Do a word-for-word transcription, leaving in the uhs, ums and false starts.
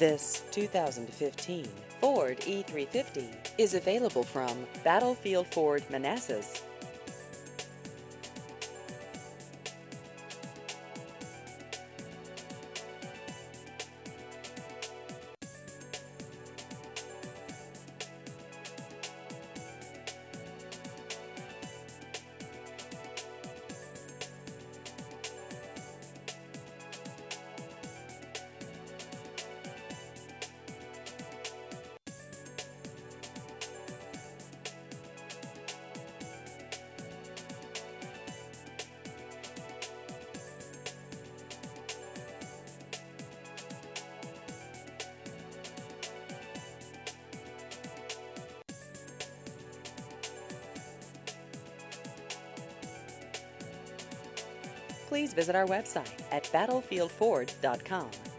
This two thousand fifteen Ford E three fifty is available from Battlefield Ford Manassas. Please visit our website at battlefield ford dot com.